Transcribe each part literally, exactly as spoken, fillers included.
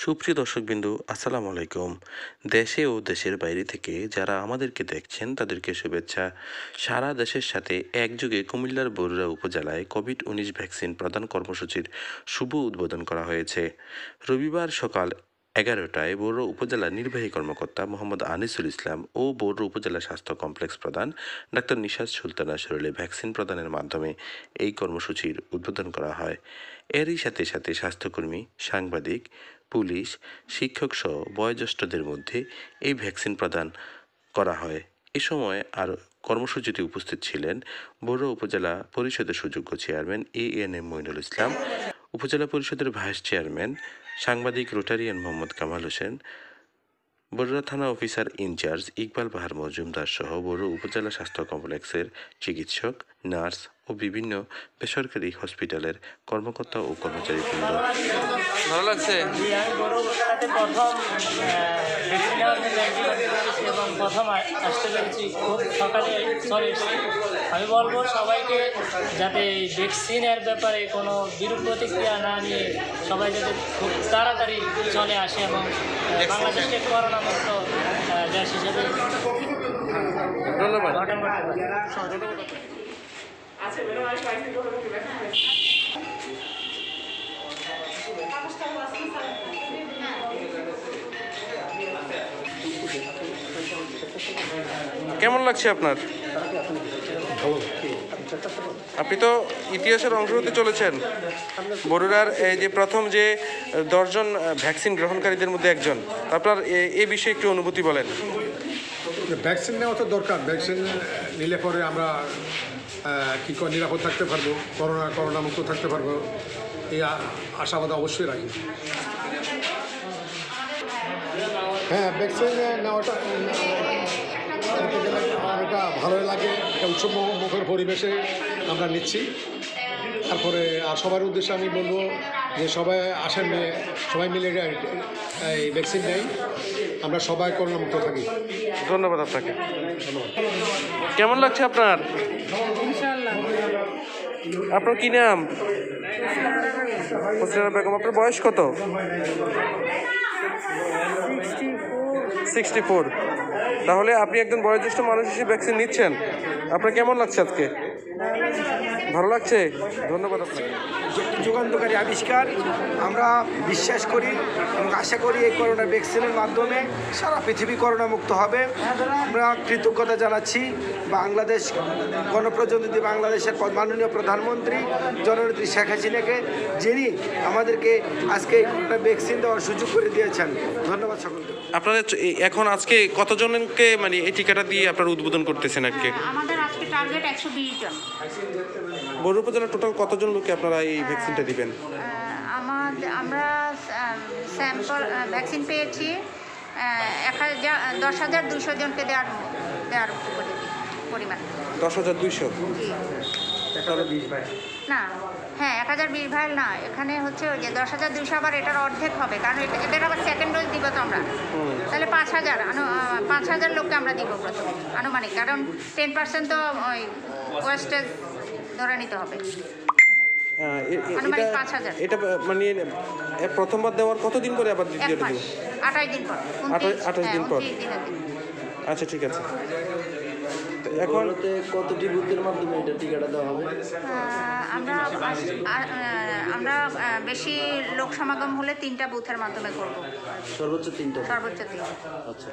সুপ্রিয় দর্শকবিন্দু, আসসালামু আলাইকুম। দেশে ও দেশের বাইরে থেকে যারা আমাদেরকে দেখছেন তাদেরকে শুভেচ্ছা। সারা দেশের সাথে একযোগে কুমিল্লার বরুড়া উপজেলায় কোভিড উনিশ ভ্যাকসিন প্রদান কর্মসূচির শুভ উদ্বোধন করা হয়েছে। রবিবার সকাল এগারোটায় বরুড়া উপজেলা নির্বাহী কর্মকর্তা মোহাম্মদ আনিসুল ইসলাম ও বরুড়া উপজেলা স্বাস্থ্য কমপ্লেক্স প্রধান ডাক্তার নিশাত সুলতানা শরীরে ভ্যাকসিন প্রদানের মাধ্যমে এই কর্মসূচির উদ্বোধন করা হয়। এরই সাথে সাথে স্বাস্থ্যকর্মী, সাংবাদিক, পুলিশ, শিক্ষকসহ বয়োজ্যেষ্ঠদের মধ্যে এই ভ্যাকসিন প্রদান করা হয়। এ সময় আর কর্মসূচিতে উপস্থিত ছিলেন বরুড়া উপজেলা পরিষদের সুযোগ্য chairman A N M Moinul Islam, উপজেলা পরিষদের ভাইস চেয়ারম্যান, সাংবাদিক রোটারিয়ান মোহাম্মদ কামাল হোসেন, বরুড়া থানা অফিসার ইনচার্জ ইকবাল বাহার মজুমদার সহ বরুড়া উপজেলা স্বাস্থ্য কমপ্লেক্সের চিকিৎসক, নার্স ও বিভিন্ন বেসরকারি হসপিটালের কর্মকর্তা ও কর্মচারীবৃন্দ। ভালো লাগছে প্রথম এবং প্রথম আসতে পেরেছি খুব সকালে চলে এসেছি। আমি বলবো সবাইকে যাতে ভ্যাকসিনের ব্যাপারে কোনো বিরূপ প্রতিক্রিয়া না নিয়ে সবাই যাতে খুব তাড়াতাড়ি চলে আসে এবং বাংলাদেশকে করোনা মুক্ত দেশ হিসেবে ধন্যবাদ। কেমন লাগছে আপনার? আপনি তো ইতিহাসের অংশ হতে চলেছেন। বরুড়ার এই যে প্রথম যে দশজন ভ্যাকসিন গ্রহণকারীদের মধ্যে একজন, আপনার এই বিষয়ে একটু অনুভূতি বলেন। ভ্যাকসিন নেওয়া তো দরকার। ভ্যাকসিন নিলে পরে আমরা কী করে নিরাপদ থাকতে পারবো, করোনা করোনা মুক্ত থাকতে পারবো, এই আশাবাদ অবশ্যই রাখি। হ্যাঁ, ভ্যাকসিন নেওয়াটা এটা ভালোই লাগে। একটা উৎসব মুখর পরিবেশে আমরা নিচ্ছি। তারপরে আর সবার উদ্দেশ্যে আমি বলবো যে সবাই আসেন, সবাই মিলে এই ভ্যাকসিন নেই, আমরা সবাই করোনা মুক্ত থাকি। ধন্যবাদ আপনাকে। কেমন লাগছে আপনার? আপনার কি নাম? হোসেনা বেগম। আপনার বয়স কত? Sixty four. তাহলে আপনি একজন বয়োজ্যেষ্ঠ মানুষ হিসেবে ভ্যাকসিন নিচ্ছেন, আপনার কেমন লাগছে আজকে? ভালো লাগছে। ধন্যবাদ আপনাকে। যুগান্তকারী আবিষ্কার, আমরা বিশ্বাস করি এবং আশা করি এই করোনা ভ্যাকসিনের মাধ্যমে সারা পৃথিবী করোনা মুক্ত হবে। আমরা কৃতজ্ঞতা জানাচ্ছি বাংলাদেশ গণপ্রজাতন্ত্রী বাংলাদেশের মাননীয় প্রধানমন্ত্রী জননেত্রী শেখ হাসিনাকে, যিনি আমাদেরকে আজকে এই করোনা ভ্যাকসিন দেওয়ার সুযোগ করে দিয়েছেন। ধন্যবাদ সকলকে। আপনাদের এখন আজকে কতজনকে মানে এই টিকাটা দিয়ে আপনারা উদ্বোধন করতেছেন? আজকে আমাদের আজকে টার্গেট একশো বিশ জন। বরুড়া উপজেলার টোটাল কতজন লোককে আপনারা এই ভ্যাকসিনটা দিবেন? আমাদের আমরা স্যাম্পল ভ্যাকসিন পেয়েছি এক হাজার দশ হাজার দুশো জনকে দেওয়ার দেওয়ার পরিমাণ। দশ হাজার দুইশো না, হ্যাঁ, এক হাজার বিশ ভাইল না, এখানে হচ্ছে ওই যে দশ হাজার দুইশো আবার এটার অর্ধেক হবে, কারণ এটা এদের আবার সেকেন্ড ডোজ দিব তো আমরা। তাহলে পাঁচ হাজার পাঁচ হাজার লোককে আমরা দিব প্রথমে আনুমানিক, কারণ টেন পার্সেন্ট তো ওই ওয়েস্টেজ ধরে নিতে হবে। এটা মানে প্রথমবার দেওয়ার কতদিন পরে আবার দ্বিতীয় ডোজ? আঠাশ দিন পর। আঠাশ দিন পর। আচ্ছা, ঠিক আছে। এখন কতটি বুথের মাধ্যমে এটা টিকাটা দেওয়া হবে? আমরা আমরা বেশি লোক সমাগম হলে তিনটা বুথের মাধ্যমে করব। সর্বোচ্চ তিনটা? সর্বোচ্চ তিনটা। আচ্ছা।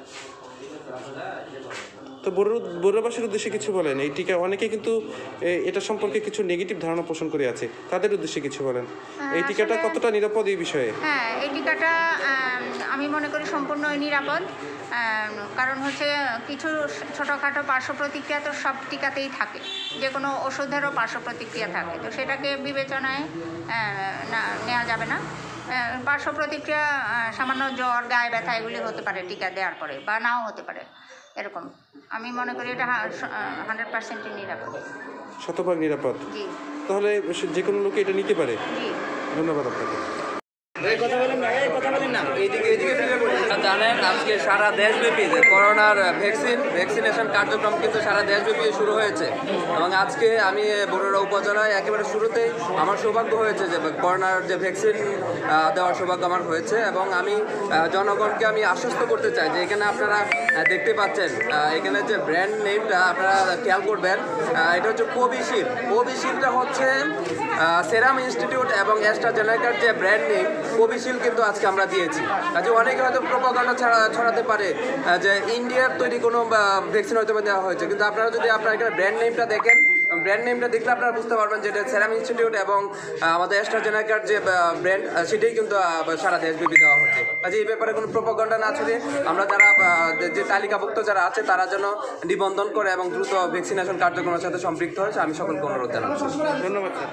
তো বরুড়াবাসীর উদ্দেশ্যে কিছু বলেন। এই টিকা অনেকে কিন্তু এটা সম্পর্কে কিছু নেগেটিভ ধারণা পোষণ করে আছে, তাদের উদ্দেশ্যে কিছু বলেন। এই টিকাটা কতটা নিরাপদ এই বিষয়ে? হ্যাঁ, এই টিকাটা আমি মনে করি সম্পূর্ণই নিরাপদ। কারণ হচ্ছে কিছু ছোটোখাটো পার্শ্ব প্রতিক্রিয়া তো সব টিকাতেই থাকে, যে কোনো ওষুধেরও পার্শ্ব প্রতিক্রিয়া থাকে, তো সেটাকে বিবেচনায় নেওয়া যাবে না। পার্শ্ব প্রতিক্রিয়া সামান্য জ্বর, গায়ে ব্যথা এগুলি হতে পারে টিকা দেওয়ার পরে, বা নাও হতে পারে, এরকম। আমি মনে করি এটা হান্ড্রেড পার্সেন্টই নিরাপদ, শতভাগ নিরাপদ। জি। তাহলে যে কোনো লোকে এটা নিতে পারে। জি। ধন্যবাদ আপনাকে। আপনারা জানেন আজকে সারা দেশব্যাপী যে করোনার ভ্যাকসিন ভ্যাকসিনেশন কার্যক্রম কিন্তু সারা দেশব্যাপী শুরু হয়েছে এবং আজকে আমি বরুড়া উপজেলায় একেবারে শুরুতেই আমার সৌভাগ্য হয়েছে যে করোনার যে ভ্যাকসিন দেওয়ার সৌভাগ্য আমার হয়েছে এবং আমি জনগণকে আমি আশ্বস্ত করতে চাই যে এখানে আপনারা দেখতে পাচ্ছেন এখানে যে ব্র্যান্ড নেমটা আপনারা খেয়াল করবেন, এটা হচ্ছে কোভিশিল্ড। কোভিশিল্ডটা হচ্ছে সেরাম ইনস্টিটিউট এবং অ্যাস্ট্রাজেনেকার যে ব্র্যান্ড নেম কোভিশিল্ড কিন্তু আজকে আমরা দিয়েছি। কাজে অনেকে হয়তো প্রোপাগান্ডা ছড়া ছড়াতে পারে যে ইন্ডিয়ার তৈরি কোনো ভ্যাকসিন হয়তো দেওয়া হয়েছে, কিন্তু আপনারা যদি আপনার এখানে ব্র্যান্ড নেমটা দেখেন, ব্র্যান্ড নেমটা দেখলে আপনারা বুঝতে পারবেন যে এটা সেরাম ইনস্টিটিউট এবং আমাদের অ্যাস্ট্রাজেনেকার যে ব্র্যান্ড সেটাই কিন্তু সারা দেশব্যাপী দেওয়া হচ্ছে। কাজে এই ব্যাপারে কোনো প্রোপাগান্ডা না ছড়িয়ে আমরা যারা যে তালিকাভুক্ত যারা আছে তারা যেন নিবন্ধন করে এবং দ্রুত ভ্যাকসিনেশন কার্যক্রমের সাথে সম্পৃক্ত হয়েছে আমি সকলকে অনুরোধ জানাচ্ছি। ধন্যবাদ স্যার।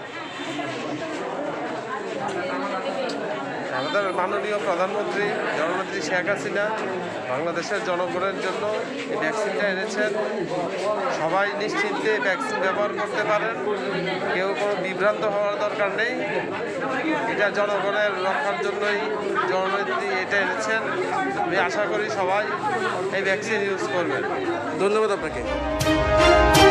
আমাদের মাননীয় প্রধানমন্ত্রী জননেত্রী শেখ হাসিনা বাংলাদেশের জনগণের জন্য এই ভ্যাকসিনটা এনেছেন। সবাই নিশ্চিন্তে ভ্যাকসিন ব্যবহার করতে পারেন, কেউ কোনো বিভ্রান্ত হওয়ার দরকার নেই। এটা জনগণের রক্ষার জন্যই জননেত্রী এটা এনেছেন। আমি আশা করি সবাই এই ভ্যাকসিন ইউজ করবেন। ধন্যবাদ আপনাকে।